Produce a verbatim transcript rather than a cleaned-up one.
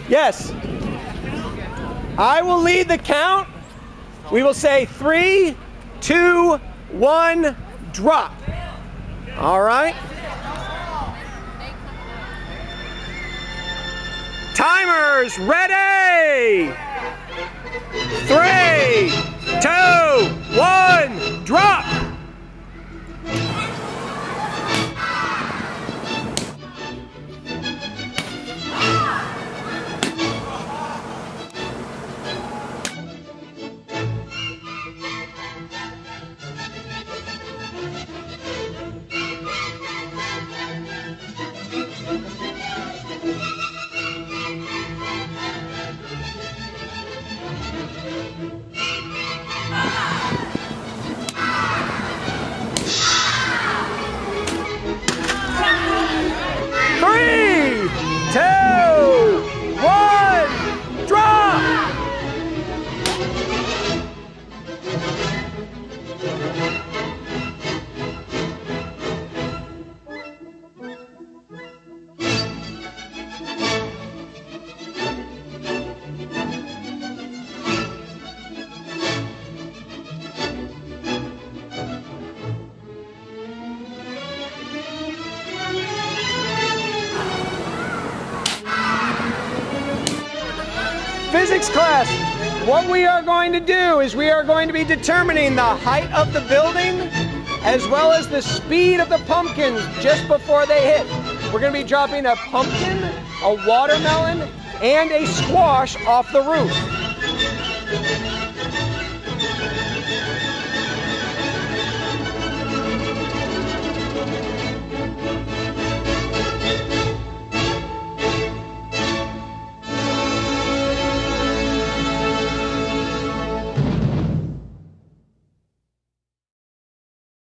Yes. I will lead the count. We will say three, two, one, drop. All right. Timers ready. Three, two, one, drop. Three, two, one, drop! Physics class, what we are going to do is we are going to be determining the height of the building as well as the speed of the pumpkins just before they hit. We're going to be dropping a pumpkin, a watermelon, and a squash off the roof.